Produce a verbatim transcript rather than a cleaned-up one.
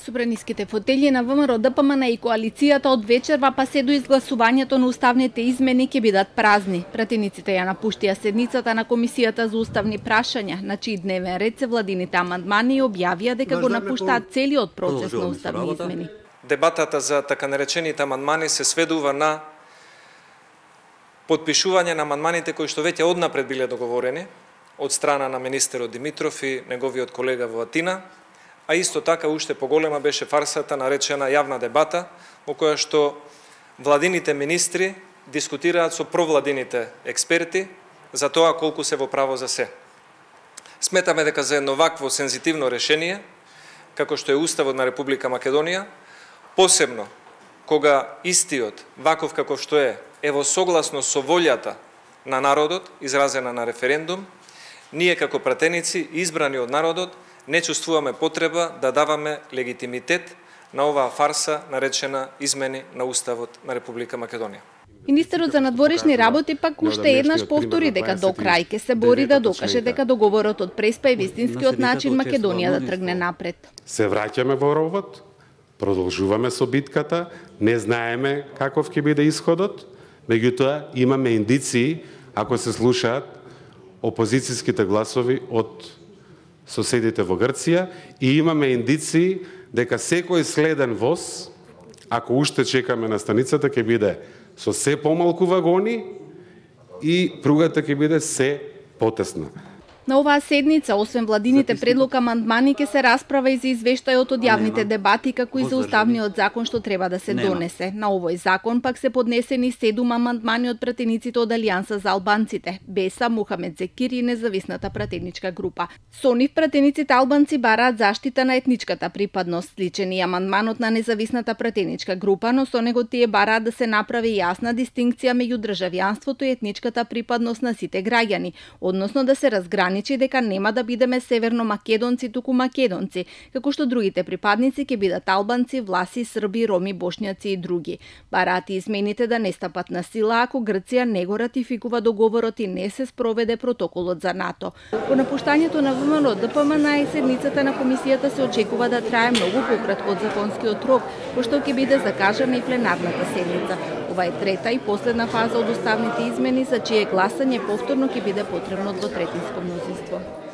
Собраниските фотели на ВМРО Д П М Н и коалицијата од вечерва па се до изгласувањето на уставните измени ќе бидат празни. Пратениците ја напуштија седницата на Комисијата за уставни прашања, на чиј дневен ред се владините амандмани и објавија дека го напуштаат целиот процес на уставни измени. Дебатата за така наречените амандмани се сведува на подпишување на амандманите кои што веќе однапред биле договорени од страна на министерот Димитров и неговиот колега во Атина, а исто така уште поголема беше фарсата наречена јавна дебата, во која што владините министри дискутираат со провладините експерти за тоа колку се во право за се. Сметаме дека за едно вакво сензитивно решение, како што е Уставот на Република Македонија, посебно кога истиот, ваков каков што е, е во согласно со волјата на народот, изразена на референдум, ние како пратеници, избрани од народот, не чувствуваме потреба да даваме легитимитет на оваа фарса наречена измени на Уставот на Република Македонија. Министерот за надворешни работи пак уште еднаш повтори дека до крај ќе се бори да докаже дека договорот од Преспа е вистинскиот начин Македонија да тргне напред. Се враќаме во ровот, продолжуваме со битката, не знаеме каков ќе биде исходот, меѓутоа имаме индиции, ако се слушаат опозицијските гласови од соседите во Грција, и имаме индиции дека секој следен воз, ако уште чекаме на станицата, ќе биде со се помалку вагони и пругата ќе биде се потесна. На оваа седница, освен владините предлог амандмани, ќе се расправа и за извештајот од јавните дебати, како и за уставниот закон што треба да се донесе. На овој закон пак се поднесени седум амандмани од пратениците од Алијанса за албанците, Беса, Мухамед Зекир и независната пратеничка група. Со нив пратениците албанци бараат заштита на етничката припадност, сличен и амандманот на независната пратеничка група, но со него тие бараат да се направи јасна дистинкција меѓу државјанството и етничката припадност на сите граѓани, односно да се разграничи дека нема да бидеме северно македонци, туку македонци, како што другите припадници ќе бидат албанци, власи, срби, роми, бошњаци и други. Бараат и измените да не стапат на сила ако Грција не го ратификува договорот и не се спроведе протоколот за НАТО. По напуштањето на В М Р Д П М Н и седницата на комисијата се очекува да трае многу пократко од законскиот рок, пошто ќе биде закажана и пленарната седница. Ова е трета и последна фаза од уставните измени, за чие гласање повторно ќе биде потребно двотретинско мнозинство.